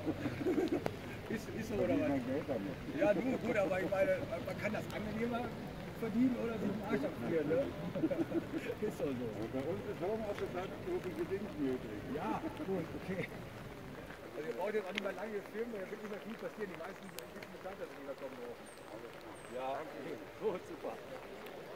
Ist so, oder was? Ja, du, gut, aber ich meine, man kann das angenehmer verdienen oder sich den Arsch abfrieren, ne? Ist so. Bei uns ist Homeoffice so viel bedingt möglich. Ja, gut, okay. Also ihr braucht jetzt auch nicht mehr lange filmen, da wird nicht mehr viel passieren. Die meisten sind ein bisschen bekannt, dass sie wiederkommen brauchen. Ja, okay. Gut, super.